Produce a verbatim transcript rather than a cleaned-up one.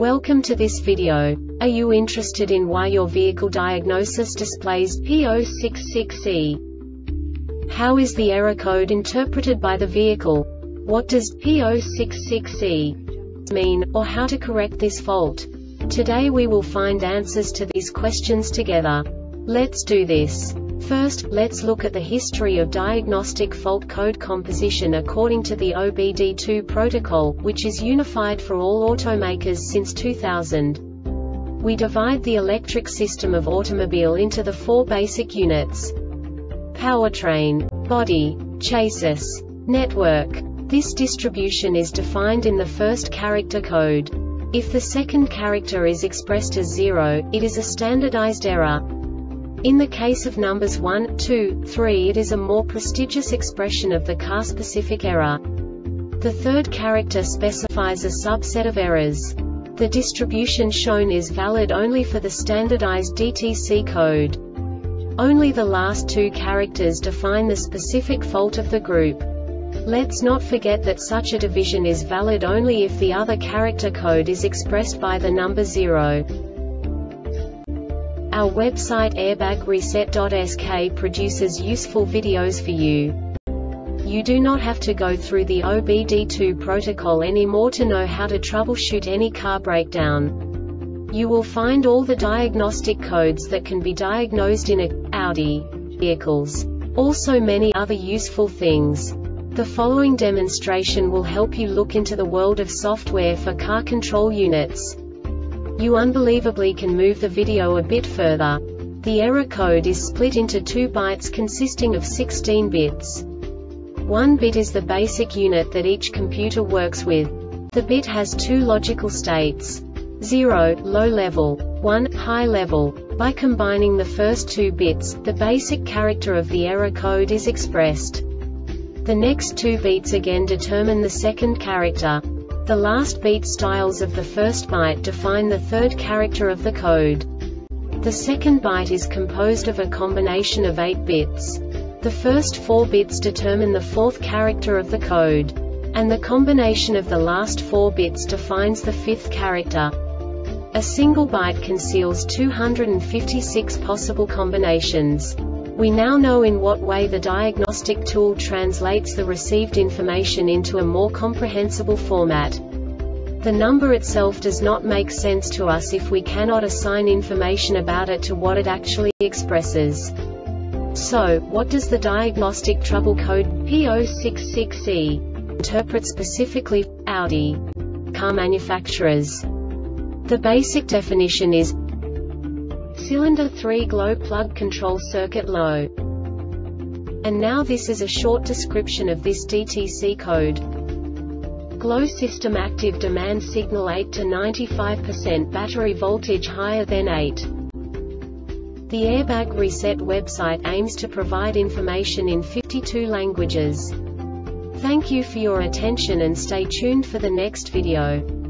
Welcome to this video. Are you interested in why your vehicle diagnosis displays P zero six six E? How is the error code interpreted by the vehicle? What does P zero six six E mean, or how to correct this fault? Today we will find answers to these questions together. Let's do this. First, let's look at the history of diagnostic fault code composition according to the O B D two protocol, which is unified for all automakers since two thousand. We divide the electric system of automobile into the four basic units: powertrain, body, chassis, network. This distribution is defined in the first character code. If the second character is expressed as zero, it is a standardized error. In the case of numbers one, two, three, it is a more prestigious expression of the car-specific error. The third character specifies a subset of errors. The distribution shown is valid only for the standardized D T C code. Only the last two characters define the specific fault of the group. Let's not forget that such a division is valid only if the other character code is expressed by the number zero. Our website airbag reset dot S K produces useful videos for you. You do not have to go through the O B D two protocol anymore to know how to troubleshoot any car breakdown. You will find all the diagnostic codes that can be diagnosed in a Audi vehicles. Also many other useful things. The following demonstration will help you look into the world of software for car control units. You unbelievably can move the video a bit further. The error code is split into two bytes consisting of sixteen bits. One bit is the basic unit that each computer works with. The bit has two logical states: zero, low level, one, high level. By combining the first two bits, the basic character of the error code is expressed. The next two bits again determine the second character. The last beat styles of the first byte define the third character of the code. The second byte is composed of a combination of eight bits. The first four bits determine the fourth character of the code. And the combination of the last four bits defines the fifth character. A single byte conceals two hundred fifty-six possible combinations. We now know in what way the diagnostic tool translates the received information into a more comprehensible format. The number itself does not make sense to us if we cannot assign information about it to what it actually expresses. So, what does the diagnostic trouble code P zero six six E interpret specifically for Audi car manufacturers? The basic definition is cylinder three glow plug control circuit low. And now this is a short description of this D T C code. Glow system active demand signal eight to ninety-five percent battery voltage higher than eight. The Airbag Reset website aims to provide information in fifty-two languages. Thank you for your attention and stay tuned for the next video.